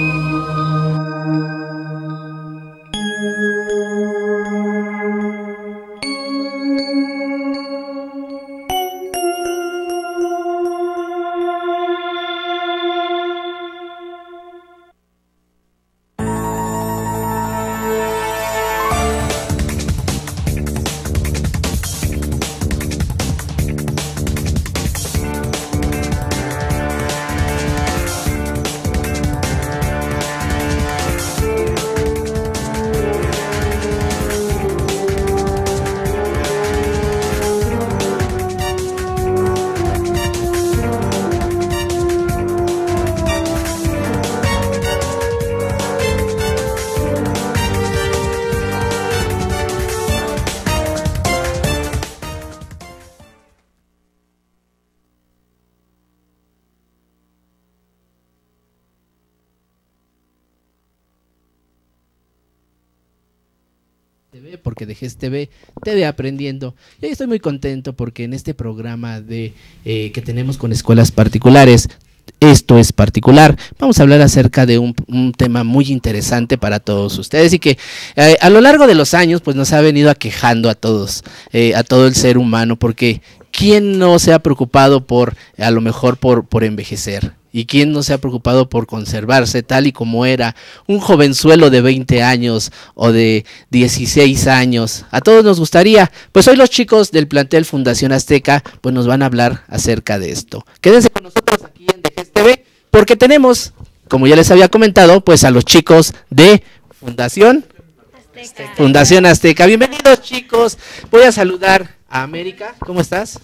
Porque de GES-TV, TV Aprendiendo. Y estoy muy contento porque en este programa que tenemos con escuelas particulares, esto es particular, vamos a hablar acerca de un tema muy interesante para todos ustedes y que a lo largo de los años pues nos ha venido aquejando a todos, a todo el ser humano, porque ¿quién no se ha preocupado a lo mejor por envejecer? ¿Y quién no se ha preocupado por conservarse tal y como era un jovenzuelo de 20 años o de 16 años? A todos nos gustaría. Pues hoy los chicos del plantel Fundación Azteca pues nos van a hablar acerca de esto. Quédense con nosotros aquí en GES-TV porque tenemos, como ya les había comentado, pues a los chicos de Fundación Azteca. Fundación Azteca. Bienvenidos, chicos. Voy a saludar a América. ¿Cómo estás?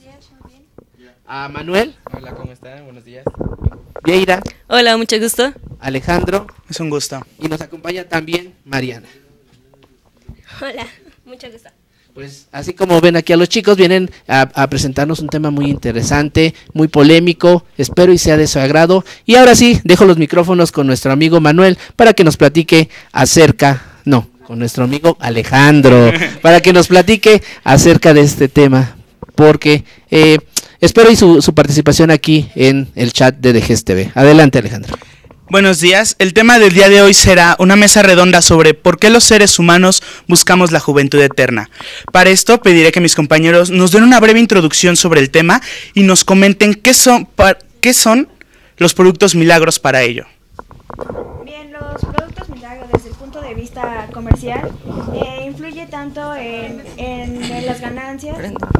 A Manuel. Hola, ¿cómo están? Buenos días. Vieira. Hola, mucho gusto. Alejandro. Es un gusto. Y nos acompaña también Mariana. Hola, mucho gusto. Pues así como ven aquí a los chicos, vienen a presentarnos un tema muy interesante, muy polémico, espero y sea de su agrado. Y ahora sí, dejo los micrófonos con nuestro amigo Manuel para que nos platique con nuestro amigo Alejandro, para que nos platique acerca de este tema, porque espero y su participación aquí en el chat de GES-TV. Adelante, Alejandro. Buenos días. El tema del día de hoy será una mesa redonda sobre por qué los seres humanos buscamos la juventud eterna. Para esto pediré que mis compañeros nos den una breve introducción sobre el tema y nos comenten qué son los productos milagros para ello. Bien, los productos milagros desde el punto de vista comercial influye tanto en las ganancias.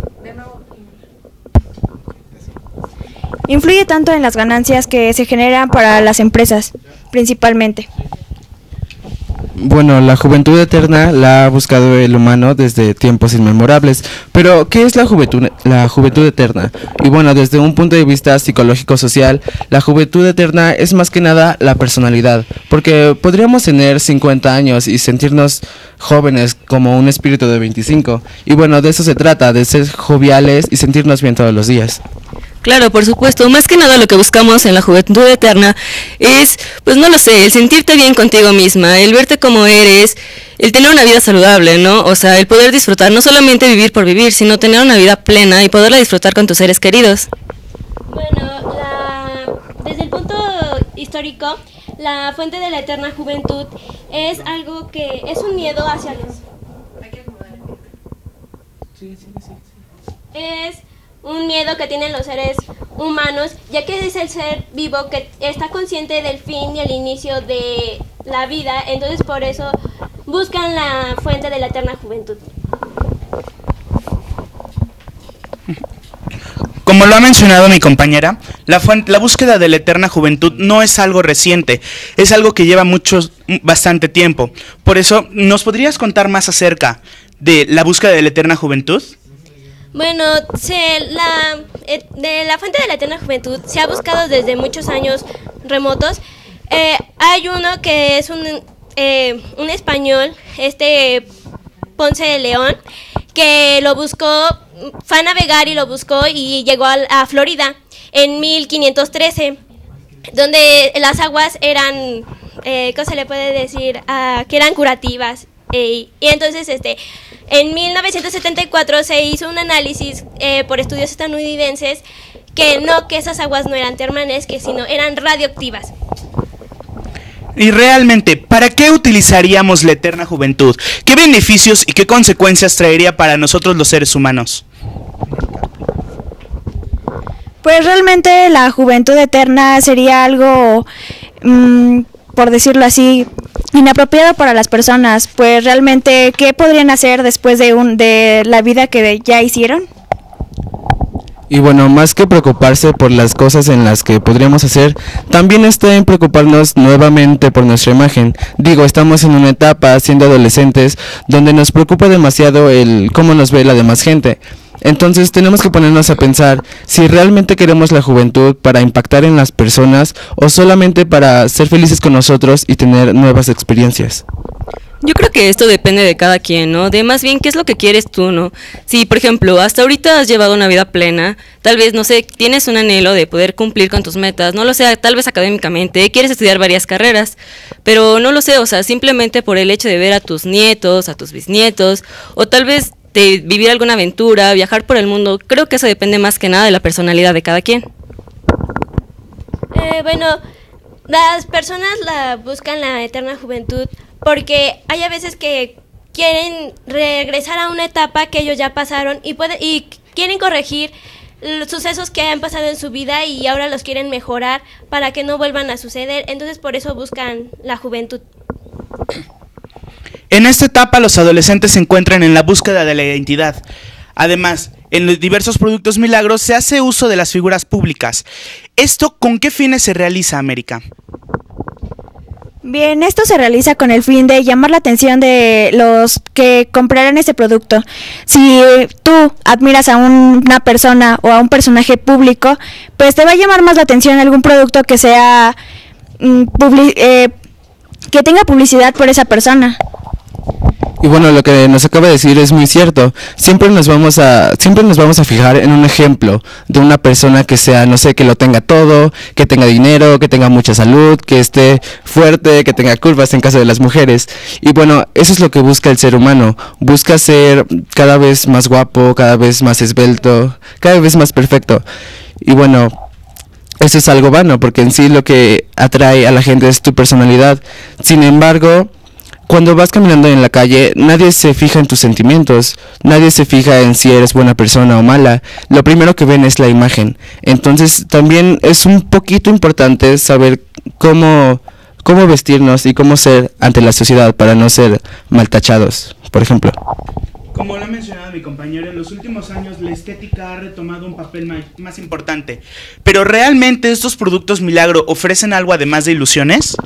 Influye tanto en las ganancias que se generan para las empresas, principalmente. Bueno, la juventud eterna la ha buscado el humano desde tiempos inmemorables, pero ¿qué es la juventud eterna? Y bueno, desde un punto de vista psicológico-social, la juventud eterna es más que nada la personalidad, porque podríamos tener 50 años y sentirnos jóvenes como un espíritu de 25, y bueno, de eso se trata, de ser joviales y sentirnos bien todos los días. Claro, por supuesto, más que nada lo que buscamos en la juventud eterna es, pues no lo sé, el sentirte bien contigo misma, el verte como eres, el tener una vida saludable, ¿no? O sea, el poder disfrutar, no solamente vivir por vivir, sino tener una vida plena y poderla disfrutar con tus seres queridos. Bueno, desde el punto histórico, la fuente de la eterna juventud es algo que es un miedo hacia los... Es un miedo que tienen los seres humanos, ya que es el ser vivo que está consciente del fin y el inicio de la vida, entonces por eso buscan la fuente de la eterna juventud. Como lo ha mencionado mi compañera, la búsqueda de la eterna juventud no es algo reciente, es algo que lleva bastante tiempo. Por eso, ¿nos podrías contar más acerca de la búsqueda de la eterna juventud? Bueno, de la fuente de la eterna juventud se ha buscado desde muchos años remotos. Hay uno que es un español, Ponce de León, que lo buscó, fue a navegar y lo buscó y llegó a Florida en 1513, donde las aguas eran, ¿cómo se le puede decir? Que eran curativas. Y entonces en 1974 se hizo un análisis por estudios estadounidenses que esas aguas no eran termales, sino eran radioactivas. Y realmente, ¿para qué utilizaríamos la eterna juventud? ¿Qué beneficios y qué consecuencias traería para nosotros los seres humanos? Pues realmente la juventud eterna sería algo, por decirlo así, inapropiado para las personas. Pues realmente, ¿qué podrían hacer después de la vida que ya hicieron? Y bueno, más que preocuparse por las cosas en las que podríamos hacer, también está en preocuparnos nuevamente por nuestra imagen. Digo, estamos en una etapa, siendo adolescentes, donde nos preocupa demasiado el cómo nos ve la demás gente. Entonces tenemos que ponernos a pensar si realmente queremos la juventud para impactar en las personas o solamente para ser felices con nosotros y tener nuevas experiencias. Yo creo que esto depende de cada quien, ¿no? De más bien qué es lo que quieres tú, ¿no? Si, por ejemplo, hasta ahorita has llevado una vida plena, tal vez, no sé, tienes un anhelo de poder cumplir con tus metas, no lo sé, tal vez académicamente, quieres estudiar varias carreras, pero no lo sé, o sea, simplemente por el hecho de ver a tus nietos, a tus bisnietos, o tal vez de vivir alguna aventura, viajar por el mundo, creo que eso depende más que nada de la personalidad de cada quien. Bueno, las personas buscan la eterna juventud porque hay a veces que quieren regresar a una etapa que ellos ya pasaron y quieren corregir los sucesos que han pasado en su vida y ahora los quieren mejorar para que no vuelvan a suceder. Entonces por eso buscan la juventud. En esta etapa los adolescentes se encuentran en la búsqueda de la identidad. Además, en los diversos productos milagros se hace uso de las figuras públicas. ¿Esto con qué fines se realiza, América? Bien, esto se realiza con el fin de llamar la atención de los que comprarán este producto. Si tú admiras a una persona o a un personaje público, pues te va a llamar más la atención algún producto que sea que tenga publicidad por esa persona. Y bueno, lo que nos acaba de decir es muy cierto. Siempre nos vamos a fijar en un ejemplo de una persona que sea, no sé, que lo tenga todo, que tenga dinero, que tenga mucha salud, que esté fuerte, que tenga curvas en caso de las mujeres. Y bueno, eso es lo que busca el ser humano. Busca ser cada vez más guapo, cada vez más esbelto, cada vez más perfecto. Y bueno, eso es algo vano, porque en sí lo que atrae a la gente es tu personalidad. Sin embargo, cuando vas caminando en la calle, nadie se fija en tus sentimientos, nadie se fija en si eres buena persona o mala. Lo primero que ven es la imagen. Entonces también es un poquito importante saber cómo vestirnos y cómo ser ante la sociedad para no ser mal tachados, por ejemplo. Como lo ha mencionado mi compañero, en los últimos años la estética ha retomado un papel más importante. ¿Pero realmente estos productos milagro ofrecen algo además de ilusiones?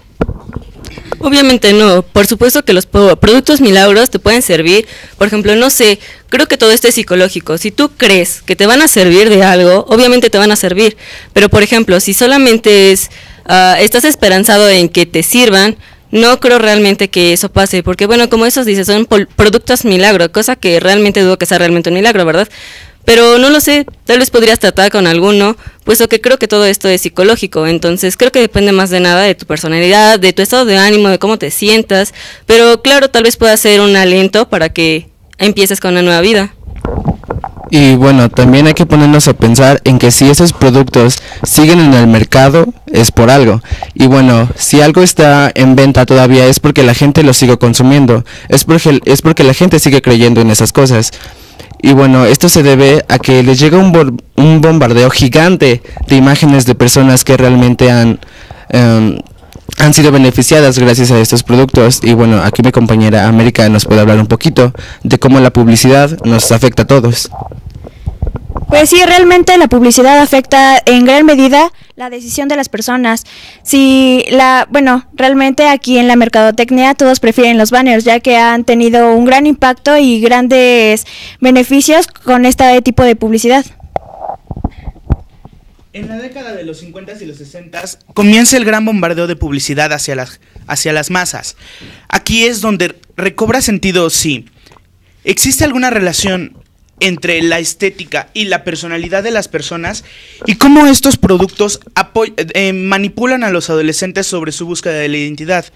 Obviamente no, por supuesto que los productos milagros te pueden servir, por ejemplo, no sé, creo que todo esto es psicológico, si tú crees que te van a servir de algo, obviamente te van a servir, pero por ejemplo, si solamente estás esperanzado en que te sirvan, no creo realmente que eso pase, porque bueno, como esos dices, son productos milagro, cosa que realmente dudo que sea realmente un milagro, ¿verdad? Pero no lo sé, tal vez podrías tratar con alguno, puesto que creo que todo esto es psicológico, entonces creo que depende más de nada de tu personalidad, de tu estado de ánimo, de cómo te sientas, pero claro, tal vez pueda ser un alento para que empieces con una nueva vida. Y bueno, también hay que ponernos a pensar en que si esos productos siguen en el mercado, es por algo. Y bueno, si algo está en venta todavía es porque la gente lo sigue consumiendo, es porque la gente sigue creyendo en esas cosas. Y bueno, esto se debe a que les llega un bombardeo gigante de imágenes de personas que realmente han sido beneficiadas gracias a estos productos. Y bueno, aquí mi compañera América nos puede hablar un poquito de cómo la publicidad nos afecta a todos. Pues sí, realmente la publicidad afecta en gran medida la decisión de las personas. Realmente aquí en la mercadotecnia todos prefieren los banners, ya que han tenido un gran impacto y grandes beneficios con este tipo de publicidad. En la década de los 50s y los 60s comienza el gran bombardeo de publicidad hacia las masas. Aquí es donde recobra sentido si existe alguna relación entre la estética y la personalidad de las personas y cómo estos productos manipulan a los adolescentes sobre su búsqueda de la identidad.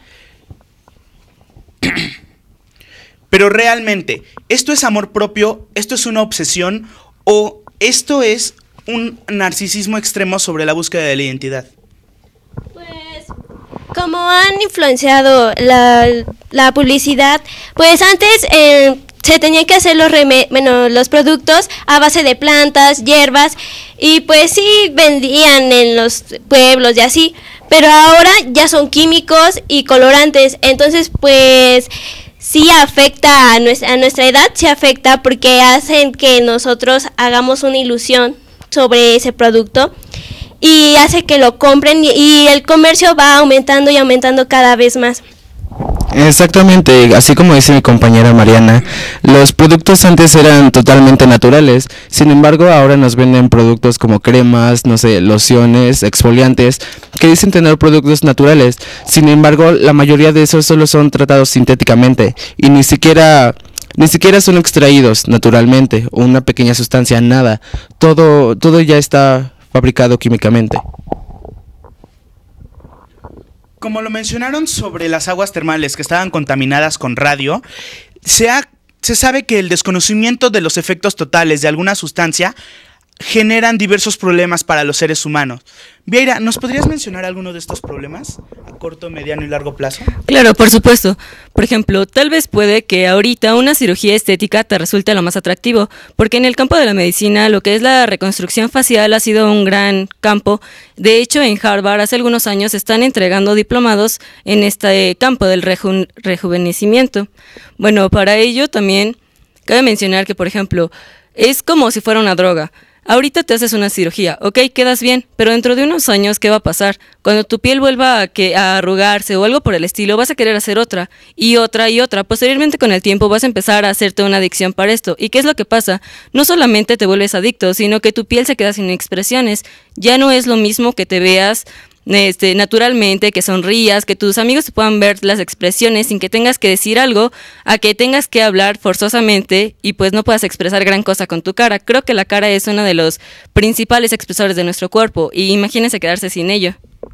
Pero realmente, ¿esto es amor propio? ¿Esto es una obsesión? ¿O esto es un narcisismo extremo sobre la búsqueda de la identidad? Pues como han influenciado la publicidad, pues antes se tenían que hacer los productos a base de plantas, hierbas, y pues sí vendían en los pueblos y así, pero ahora ya son químicos y colorantes, entonces pues sí afecta a nuestra edad, sí afecta porque hacen que nosotros hagamos una ilusión sobre ese producto y hace que lo compren y el comercio va aumentando y aumentando cada vez más. Exactamente, así como dice mi compañera Mariana, los productos antes eran totalmente naturales, sin embargo ahora nos venden productos como cremas, no sé, lociones, exfoliantes, que dicen tener productos naturales, sin embargo la mayoría de esos solo son tratados sintéticamente y ni siquiera son extraídos naturalmente, o una pequeña sustancia, nada, todo ya está fabricado químicamente. Como lo mencionaron sobre las aguas termales que estaban contaminadas con radio, se sabe que el desconocimiento de los efectos totales de alguna sustancia generan diversos problemas para los seres humanos. Vieira, ¿nos podrías mencionar alguno de estos problemas a corto, mediano y largo plazo? Claro, por supuesto. Por ejemplo, tal vez puede que ahorita una cirugía estética te resulte lo más atractivo, porque en el campo de la medicina lo que es la reconstrucción facial ha sido un gran campo. De hecho, en Harvard hace algunos años están entregando diplomados en este campo del rejuvenecimiento. Bueno, para ello también cabe mencionar que, por ejemplo, es como si fuera una droga. Ahorita te haces una cirugía, ok, quedas bien, pero dentro de unos años, ¿qué va a pasar? Cuando tu piel vuelva a arrugarse o algo por el estilo, vas a querer hacer otra y otra y otra. Posteriormente, con el tiempo, vas a empezar a hacerte una adicción para esto. ¿Y qué es lo que pasa? No solamente te vuelves adicto, sino que tu piel se queda sin expresiones. Ya no es lo mismo que te veas naturalmente, que sonrías, que tus amigos te puedan ver las expresiones sin que tengas que decir algo, a que tengas que hablar forzosamente y pues no puedas expresar gran cosa con tu cara. Creo que la cara es uno de los principales expresores de nuestro cuerpo y imagínense quedarse sin ello.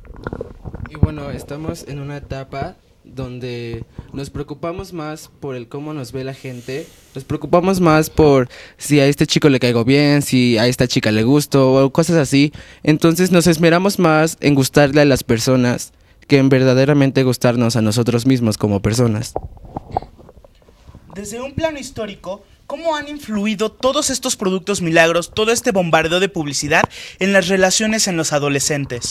Y bueno, estamos en una etapa donde nos preocupamos más por el cómo nos ve la gente, nos preocupamos más por si a este chico le caigo bien, si a esta chica le gusto o cosas así, entonces nos esmeramos más en gustarle a las personas que en verdaderamente gustarnos a nosotros mismos como personas. Desde un plano histórico, ¿cómo han influido todos estos productos milagros, todo este bombardeo de publicidad en las relaciones en los adolescentes?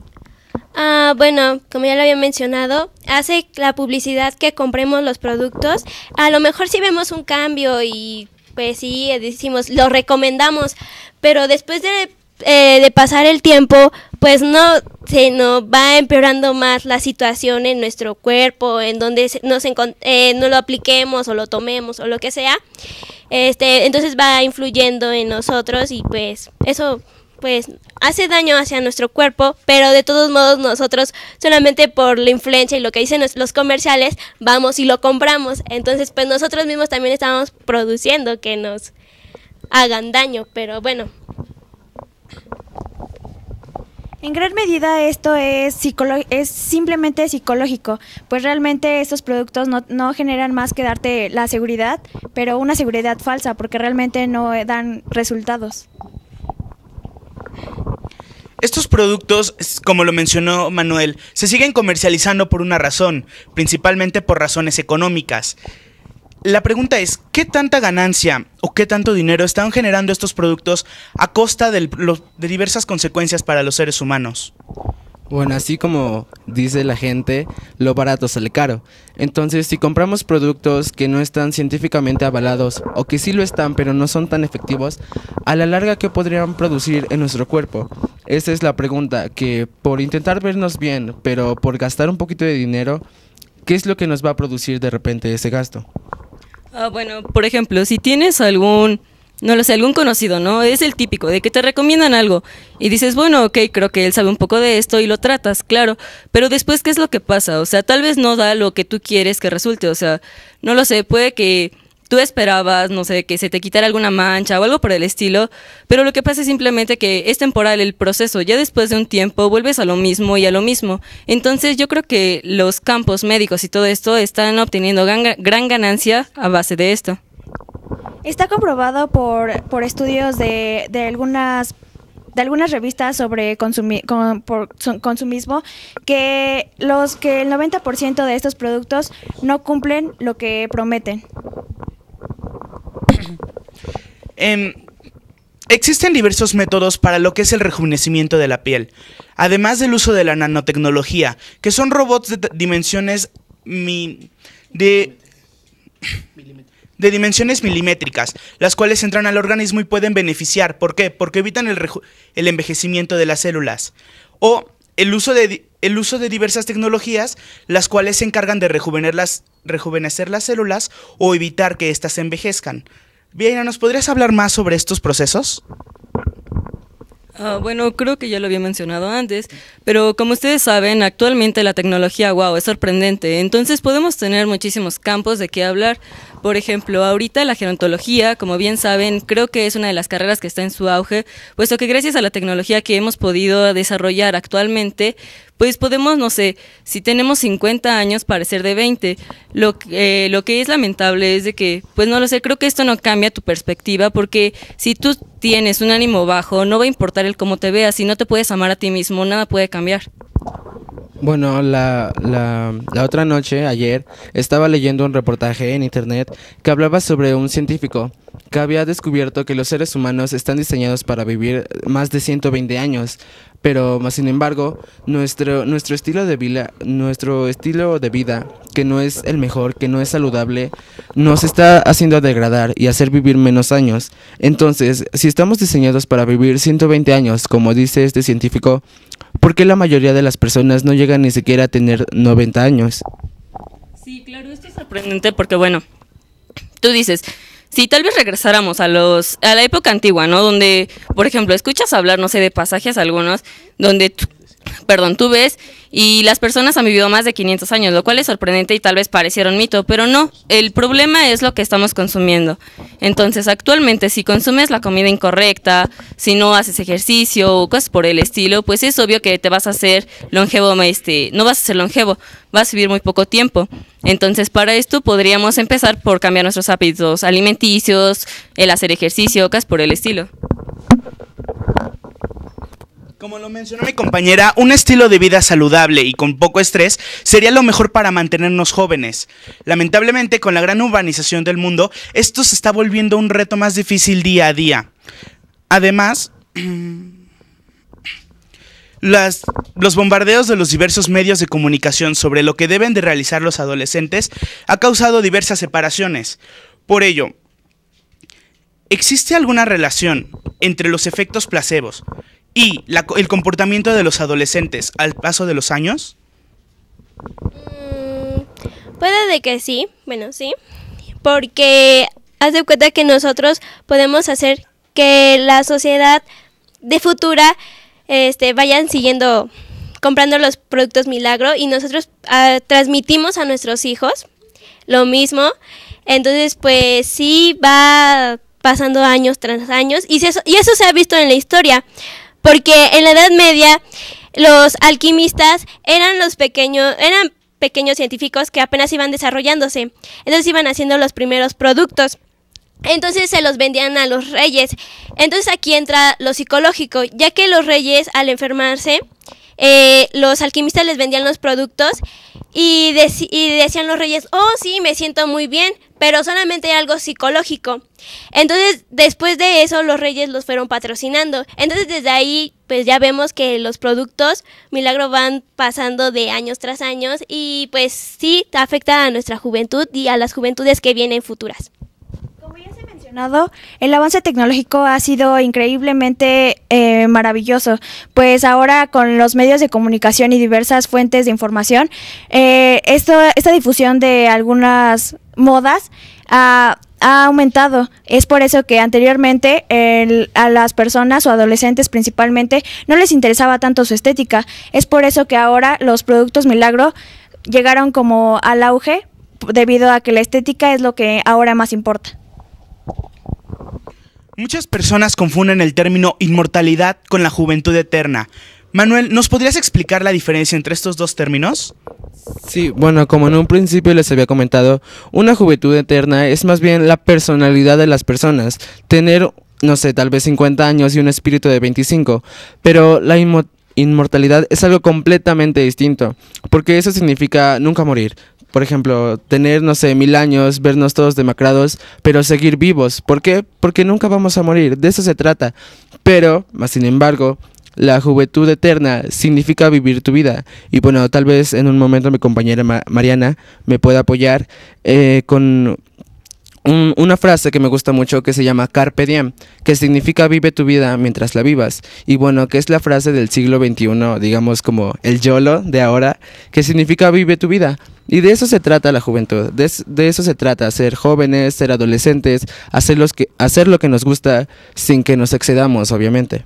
Bueno, como ya lo había mencionado, hace la publicidad que compremos los productos. A lo mejor sí vemos un cambio y pues sí, decimos, lo recomendamos, pero después de pasar el tiempo, pues no va empeorando más la situación en nuestro cuerpo, en donde no lo apliquemos o lo tomemos o lo que sea. Entonces va influyendo en nosotros y pues eso pues hace daño hacia nuestro cuerpo, pero de todos modos nosotros solamente por la influencia y lo que dicen los comerciales vamos y lo compramos, entonces pues nosotros mismos también estamos produciendo que nos hagan daño, pero bueno. En gran medida esto es simplemente psicológico, pues realmente estos productos no generan más que darte la seguridad, pero una seguridad falsa porque realmente no dan resultados. Estos productos, como lo mencionó Manuel, se siguen comercializando por una razón, principalmente por razones económicas. La pregunta es, ¿qué tanta ganancia o qué tanto dinero están generando estos productos a costa de diversas consecuencias para los seres humanos? Bueno, así como dice la gente, lo barato sale caro. Entonces, si compramos productos que no están científicamente avalados o que sí lo están pero no son tan efectivos, a la larga, ¿qué podrían producir en nuestro cuerpo? Esa es la pregunta, que por intentar vernos bien, pero por gastar un poquito de dinero, ¿qué es lo que nos va a producir de repente ese gasto? Bueno, por ejemplo, si tienes algún conocido, ¿no? Es el típico de que te recomiendan algo y dices, bueno, ok, creo que él sabe un poco de esto y lo tratas, claro, pero después, ¿qué es lo que pasa? O sea, tal vez no da lo que tú quieres que resulte, o sea, no lo sé, puede que tú esperabas, no sé, que se te quitara alguna mancha o algo por el estilo, pero lo que pasa es simplemente que es temporal el proceso, ya después de un tiempo vuelves a lo mismo y a lo mismo. Entonces yo creo que los campos médicos y todo esto están obteniendo gran ganancia a base de esto. Está comprobado por estudios de algunas algunas revistas sobre consumismo que el 90% de estos productos no cumplen lo que prometen. Existen diversos métodos para lo que es el rejuvenecimiento de la piel, además del uso de la nanotecnología, que son robots de dimensiones milimétricas, las cuales entran al organismo y pueden beneficiar. ¿Por qué? Porque evitan el envejecimiento de las células. O el uso de diversas tecnologías, las cuales se encargan de rejuvenecer las células o evitar que éstas se envejezcan. Bien, ¿nos podrías hablar más sobre estos procesos? Bueno, creo que ya lo había mencionado antes, pero como ustedes saben, actualmente la tecnología, wow, es sorprendente. Entonces podemos tener muchísimos campos de qué hablar. Por ejemplo, ahorita la gerontología, como bien saben, creo que es una de las carreras que está en su auge, puesto que gracias a la tecnología que hemos podido desarrollar actualmente, pues podemos, no sé, si tenemos 50 años, parecer de 20. Lo que es lamentable es de que, pues no lo sé, creo que esto no cambia tu perspectiva, porque si tú tienes un ánimo bajo, no va a importar el cómo te veas, si no te puedes amar a ti mismo, nada puede cambiar. Bueno, la otra noche, ayer, estaba leyendo un reportaje en internet que hablaba sobre un científico que había descubierto que los seres humanos están diseñados para vivir más de 120 años, pero más sin embargo, nuestro estilo de vida, que no es el mejor, que no es saludable, nos está haciendo degradar y hacer vivir menos años. Entonces, si estamos diseñados para vivir 120 años, como dice este científico, ¿por qué la mayoría de las personas no llegan ni siquiera a tener 90 años? Sí, claro, esto es sorprendente porque, bueno, tú dices, si tal vez regresáramos a la época antigua, ¿no? Donde, por ejemplo, escuchas hablar, no sé, de pasajes algunos, donde tú ves y las personas han vivido más de 500 años, lo cual es sorprendente y tal vez pareciera un mito, pero no, el problema es lo que estamos consumiendo. Entonces, actualmente, si consumes la comida incorrecta, si no haces ejercicio o cosas por el estilo, pues es obvio que te vas a hacer longevo, no vas a ser longevo, vas a vivir muy poco tiempo. Entonces, para esto podríamos empezar por cambiar nuestros hábitos alimenticios, el hacer ejercicio, cosas por el estilo. Como lo mencionó mi compañera, un estilo de vida saludable y con poco estrés sería lo mejor para mantenernos jóvenes. Lamentablemente, con la gran urbanización del mundo, esto se está volviendo un reto más difícil día a día. Además, los bombardeos de los diversos medios de comunicación sobre lo que deben de realizar los adolescentes ha causado diversas separaciones. Por ello, ¿existe alguna relación entre los efectos placebos y el comportamiento de los adolescentes al paso de los años? Puede de que sí, bueno, sí, porque haz de cuenta que nosotros podemos hacer que la sociedad de futura vayan comprando los productos Milagro y nosotros transmitimos a nuestros hijos lo mismo. Entonces, pues sí va pasando años tras años y eso se ha visto en la historia. Porque en la Edad Media los alquimistas eran pequeños científicos que apenas iban desarrollándose. Entonces iban haciendo los primeros productos. Entonces se los vendían a los reyes. Entonces aquí entra lo psicológico, ya que los reyes al enfermarse, los alquimistas les vendían los productos y decían los reyes, oh sí, me siento muy bien, pero solamente hay algo psicológico. Entonces, después de eso, los reyes los fueron patrocinando. Entonces, desde ahí, pues ya vemos que los productos Milagro van pasando de años tras años y pues sí, afecta a nuestra juventud y a las juventudes que vienen futuras. Como ya se ha mencionado, el avance tecnológico ha sido increíblemente maravilloso, pues ahora con los medios de comunicación y diversas fuentes de información, esta difusión de algunas modas ha aumentado. Es por eso que anteriormente a las personas o adolescentes principalmente no les interesaba tanto su estética. Es por eso que ahora los productos Milagro llegaron como al auge, debido a que la estética es lo que ahora más importa. Muchas personas confunden el término inmortalidad con la juventud eterna. Manuel, ¿nos podrías explicar la diferencia entre estos dos términos? Sí, bueno, como en un principio les había comentado, una juventud eterna es más bien la personalidad de las personas, tener no sé, tal vez 50 años y un espíritu de 25, pero la inmortalidad es algo completamente distinto, porque eso significa nunca morir. Por ejemplo, tener, no sé, 1000 años, vernos todos demacrados, pero seguir vivos. ¿Por qué? Porque nunca vamos a morir, de eso se trata. Pero, más sin embargo, la juventud eterna significa vivir tu vida. Y bueno, tal vez en un momento mi compañera Mariana me pueda apoyar con una frase que me gusta mucho que se llama Carpe Diem, que significa vive tu vida mientras la vivas. Y bueno, que es la frase del siglo XXI, digamos como el YOLO de ahora, que significa vive tu vida. Y de eso se trata la juventud, de eso se trata, ser jóvenes, ser adolescentes, hacer lo que nos gusta sin que nos excedamos, obviamente.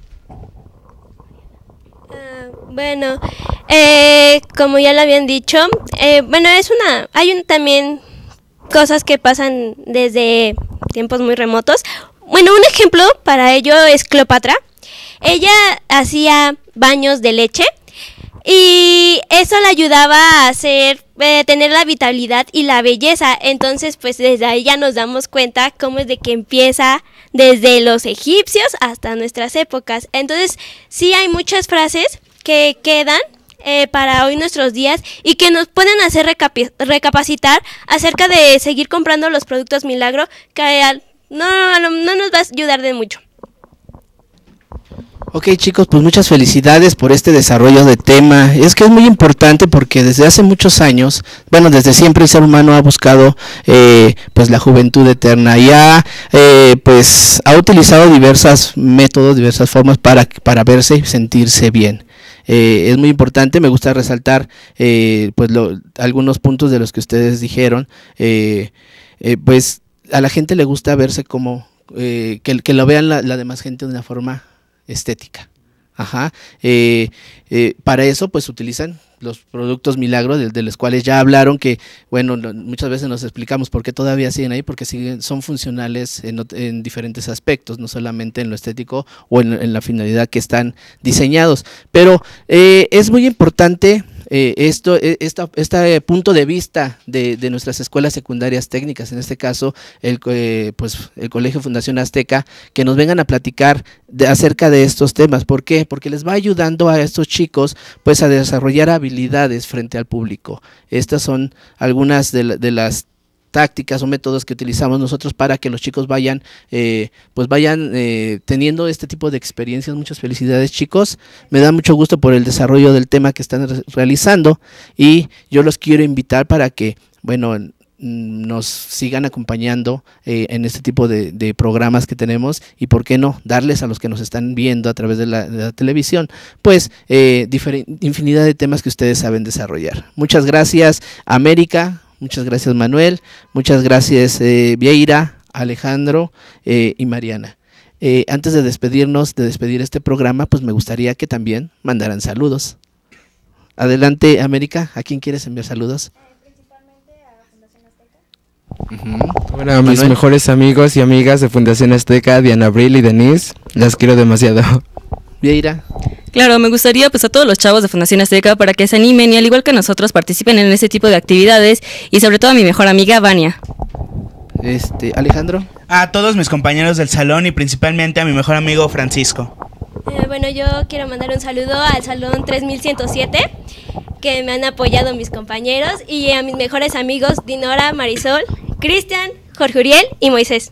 Bueno, como ya lo habían dicho, bueno, hay también cosas que pasan desde tiempos muy remotos. Bueno, un ejemplo para ello es Cleopatra. Ella hacía baños de leche y eso le ayudaba a tener la vitalidad y la belleza. Entonces, pues desde ahí ya nos damos cuenta cómo es de que empieza desde los egipcios hasta nuestras épocas. Entonces, sí hay muchas frases que quedan para hoy nuestros días y que nos pueden hacer recapacitar acerca de seguir comprando los productos Milagro, que no nos va a ayudar de mucho. Ok, chicos, pues muchas felicidades por este desarrollo de tema. Es que es muy importante porque desde hace muchos años, bueno, desde siempre el ser humano ha buscado pues la juventud eterna y pues ha utilizado diversos métodos, diversas formas para verse y sentirse bien. Es muy importante, me gusta resaltar pues algunos puntos de los que ustedes dijeron. Pues a la gente le gusta verse como que lo vean la demás gente de una forma estética. Ajá. Para eso pues utilizan los productos Milagro de los cuales ya hablaron, que bueno, muchas veces nos explicamos por qué todavía siguen ahí, porque son funcionales en diferentes aspectos, no solamente en lo estético o en la finalidad que están diseñados. Pero es muy importante este punto de vista de nuestras escuelas secundarias técnicas, en este caso el Colegio Fundación Azteca, que nos vengan a platicar acerca de estos temas. ¿Por qué? Porque les va ayudando a estos chicos pues a desarrollar habilidades frente al público. Estas son algunas de las tácticas o métodos que utilizamos nosotros para que los chicos vayan teniendo este tipo de experiencias. Muchas felicidades, chicos, me da mucho gusto por el desarrollo del tema que están realizando y yo los quiero invitar para que bueno nos sigan acompañando en este tipo de programas que tenemos y por qué no darles a los que nos están viendo a través de la televisión pues infinidad de temas que ustedes saben desarrollar. Muchas gracias, América. Muchas gracias, Manuel. Muchas gracias, Vieira, Alejandro y Mariana. Antes de despedir este programa, pues me gustaría que también mandaran saludos. Adelante, América. ¿A quién quieres enviar saludos? Principalmente a Fundación Azteca. Bueno, a mis mejores amigos y amigas de Fundación Azteca, Diana Abril y Denise, las quiero demasiado. Vieira. Claro, me gustaría pues a todos los chavos de Fundación Azteca para que se animen y al igual que nosotros participen en ese tipo de actividades y sobre todo a mi mejor amiga Vania. Alejandro. A todos mis compañeros del salón y principalmente a mi mejor amigo Francisco. Bueno, yo quiero mandar un saludo al salón 3107, que me han apoyado mis compañeros, y a mis mejores amigos Dinora, Marisol, Cristian, Jorge Uriel y Moisés.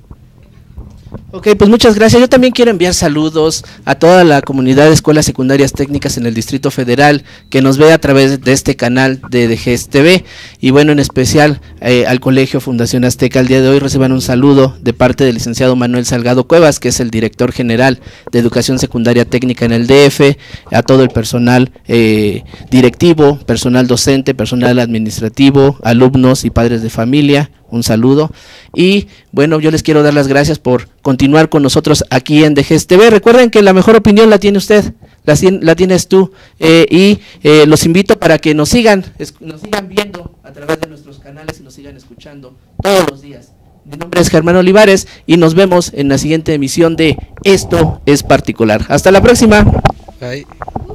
Ok, pues muchas gracias. Yo también quiero enviar saludos a toda la comunidad de escuelas secundarias técnicas en el Distrito Federal que nos ve a través de este canal de DGES TV y bueno, en especial al Colegio Fundación Azteca. El día de hoy reciban un saludo de parte del licenciado Manuel Salgado Cuevas, que es el director general de Educación Secundaria Técnica en el DF, a todo el personal directivo, personal docente, personal administrativo, alumnos y padres de familia. Un saludo y bueno, yo les quiero dar las gracias por continuar con nosotros aquí en DGES TV. Recuerden que la mejor opinión la tiene usted, la tienes tú y los invito para que nos sigan viendo a través de nuestros canales y nos sigan escuchando todos los días. Mi nombre es Germán Olivares y nos vemos en la siguiente emisión de Esto es Particular. Hasta la próxima. Bye.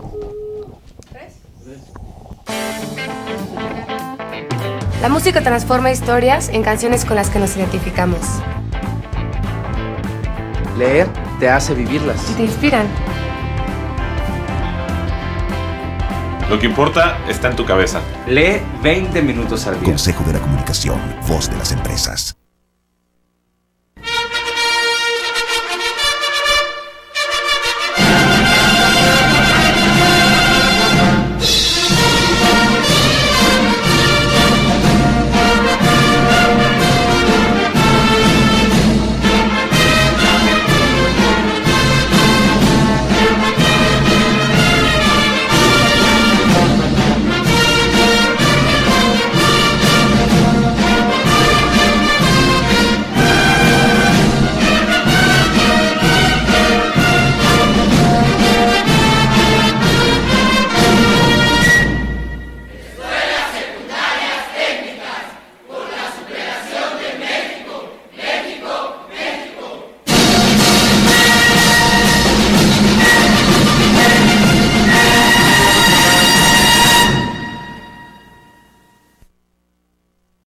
La música transforma historias en canciones con las que nos identificamos. Leer te hace vivirlas. Y te inspiran. Lo que importa está en tu cabeza. Lee 20 minutos al día. Consejo de la Comunicación, voz de las empresas.